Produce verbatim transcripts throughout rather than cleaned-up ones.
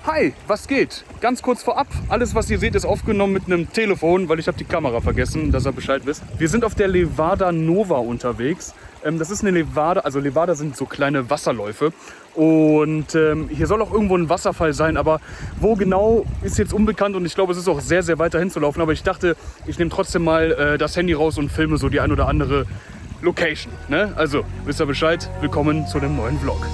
Hi, was geht? Ganz kurz vorab, alles was ihr seht ist aufgenommen mit einem Telefon, weil ich habe die Kamera vergessen, dass ihr Bescheid wisst. Wir sind auf der Levada Nova unterwegs. Ähm, das ist eine Levada, also Levada sind so kleine Wasserläufe. Und ähm, hier soll auch irgendwo ein Wasserfall sein, aber wo genau ist jetzt unbekannt und ich glaube, es ist auch sehr, sehr weit dahin zu laufen. Aber ich dachte, ich nehme trotzdem mal äh, das Handy raus und filme so die ein oder andere Location. Ne? Also, wisst ihr Bescheid? Willkommen zu dem neuen Vlog.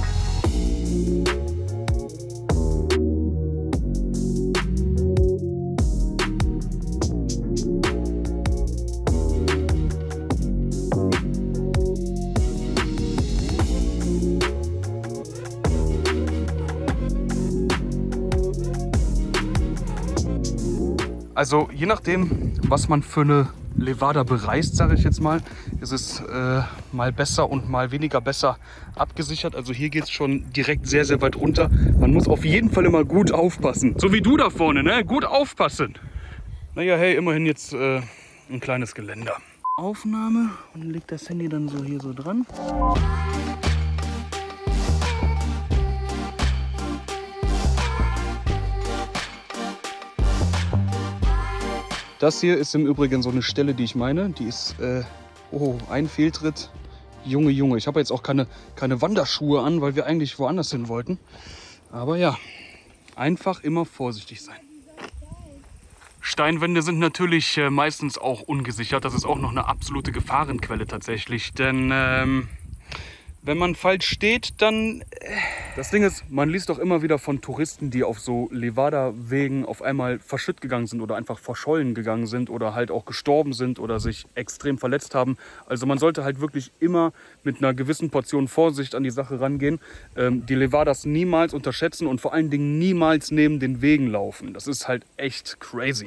Also je nachdem, was man für eine Levada bereist, sage ich jetzt mal, ist es äh, mal besser und mal weniger besser abgesichert. Also hier geht es schon direkt sehr, sehr weit runter. Man muss auf jeden Fall immer gut aufpassen. So wie du da vorne, ne? Gut aufpassen. Naja, hey, immerhin jetzt äh, ein kleines Geländer. Aufnahme und leg das Handy dann so hier so dran. Das hier ist im Übrigen so eine Stelle, die ich meine. Die ist, äh, oh, ein Fehltritt. Junge, Junge. Ich habe jetzt auch keine, keine Wanderschuhe an, weil wir eigentlich woanders hin wollten. Aber ja, einfach immer vorsichtig sein. Steinwände sind natürlich äh, meistens auch ungesichert. Das ist auch noch eine absolute Gefahrenquelle tatsächlich. Denn ähm, wenn man falsch steht, dann... Äh das Ding ist, man liest doch immer wieder von Touristen, die auf so Levada-Wegen auf einmal verschütt gegangen sind oder einfach verschollen gegangen sind oder halt auch gestorben sind oder sich extrem verletzt haben. Also man sollte halt wirklich immer mit einer gewissen Portion Vorsicht an die Sache rangehen. Ähm, die Levadas niemals unterschätzen und vor allen Dingen niemals neben den Wegen laufen. Das ist halt echt crazy.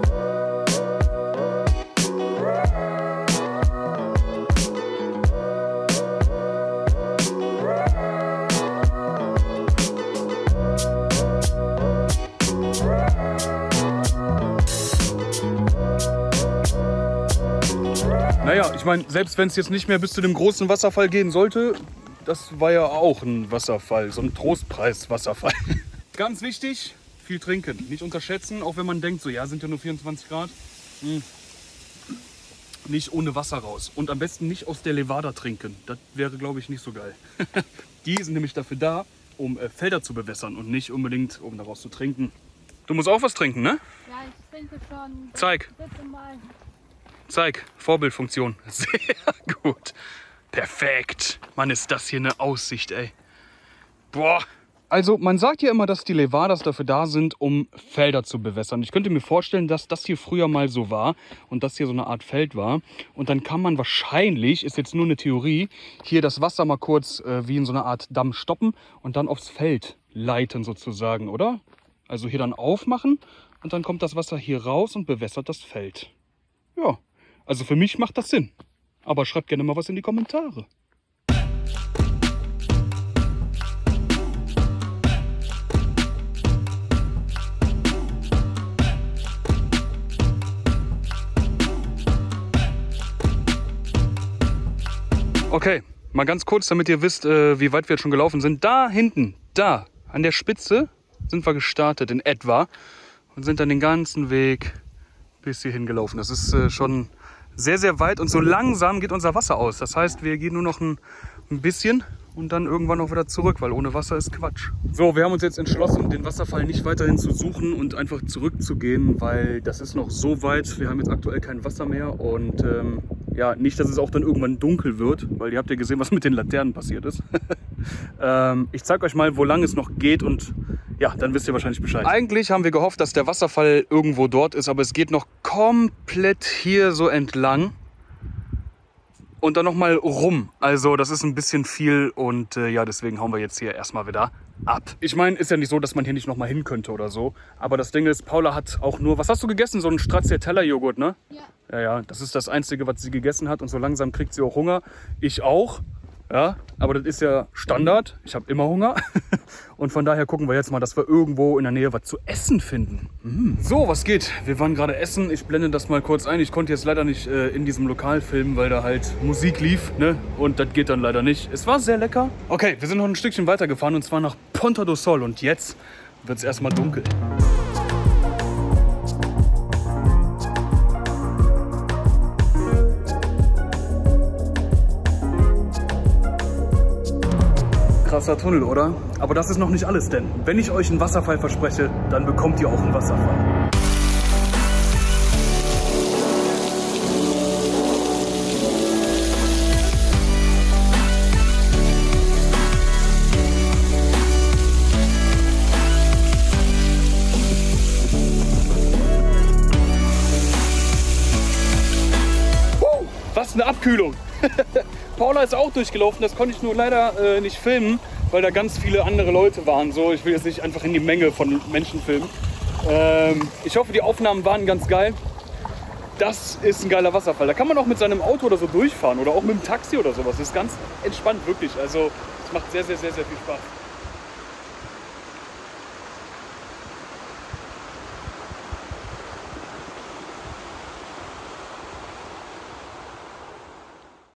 Naja, ich meine, selbst wenn es jetzt nicht mehr bis zu dem großen Wasserfall gehen sollte, das war ja auch ein Wasserfall, so ein Trostpreis-Wasserfall. Ganz wichtig, viel trinken, nicht unterschätzen, auch wenn man denkt, so ja, sind ja nur vierundzwanzig Grad. Hm. Nicht ohne Wasser raus und am besten nicht aus der Levada trinken, das wäre, glaube ich, nicht so geil. Die sind nämlich dafür da, um äh, Felder zu bewässern und nicht unbedingt, um daraus zu trinken. Du musst auch was trinken, ne? Ja, ich trinke schon. Zeig. Bitte mal. Zeig, Vorbildfunktion. Sehr gut. Perfekt. Mann, ist das hier eine Aussicht, ey. Boah. Also, man sagt ja immer, dass die Levadas dafür da sind, um Felder zu bewässern. Ich könnte mir vorstellen, dass das hier früher mal so war und das hier so eine Art Feld war. Und dann kann man wahrscheinlich, ist jetzt nur eine Theorie, hier das Wasser mal kurz äh, wie in so einer Art Damm stoppen und dann aufs Feld leiten sozusagen, oder? Also hier dann aufmachen und dann kommt das Wasser hier raus und bewässert das Feld. Ja. Also für mich macht das Sinn. Aber schreibt gerne mal was in die Kommentare. Okay, mal ganz kurz, damit ihr wisst, wie weit wir jetzt schon gelaufen sind. Da hinten, da, an der Spitze sind wir gestartet in etwa und sind dann den ganzen Weg bis hierhin gelaufen. Das ist schon sehr, sehr weit und so langsam geht unser Wasser aus. Das heißt, wir gehen nur noch ein, ein bisschen und dann irgendwann auch wieder zurück, weil ohne Wasser ist Quatsch. So, wir haben uns jetzt entschlossen, den Wasserfall nicht weiterhin zu suchen und einfach zurückzugehen, weil das ist noch so weit. Wir haben jetzt aktuell kein Wasser mehr und ähm, ja, nicht, dass es auch dann irgendwann dunkel wird, weil ihr habt ja gesehen, was mit den Laternen passiert ist. ähm, ich zeige euch mal, wo lang es noch geht und ja, dann wisst ihr wahrscheinlich Bescheid. Eigentlich haben wir gehofft, dass der Wasserfall irgendwo dort ist, aber es geht noch komplett hier so entlang und dann nochmal rum. Also das ist ein bisschen viel und äh, ja, deswegen hauen wir jetzt hier erstmal wieder ab. Ich meine, ist ja nicht so, dass man hier nicht nochmal hin könnte oder so. Aber das Ding ist, Paula hat auch nur, was hast du gegessen? So einen Stracciatella-Joghurt, ne? Ja. Ja, ja, das ist das Einzige, was sie gegessen hat und so langsam kriegt sie auch Hunger. Ich auch. Ja, aber das ist ja Standard. Ich habe immer Hunger. Und von daher gucken wir jetzt mal, dass wir irgendwo in der Nähe was zu essen finden. Mm. So, was geht? Wir waren gerade essen. Ich blende das mal kurz ein. Ich konnte jetzt leider nicht äh, in diesem Lokal filmen, weil da halt Musik lief, ne? Und das geht dann leider nicht. Es war sehr lecker. Okay, wir sind noch ein Stückchen weiter gefahren und zwar nach Ponta do Sol. Und jetzt wird es erstmal dunkel. Krasser Tunnel, oder? Aber das ist noch nicht alles, denn wenn ich euch einen Wasserfall verspreche, dann bekommt ihr auch einen Wasserfall. Uh, was eine Abkühlung! Paula ist auch durchgelaufen, das konnte ich nur leider äh, nicht filmen, weil da ganz viele andere Leute waren. So, ich will jetzt nicht einfach in die Menge von Menschen filmen. Ähm, ich hoffe, die Aufnahmen waren ganz geil. Das ist ein geiler Wasserfall. Da kann man auch mit seinem Auto oder so durchfahren oder auch mit dem Taxi oder sowas. Das ist ganz entspannt, wirklich. Also es macht sehr, sehr, sehr, sehr viel Spaß.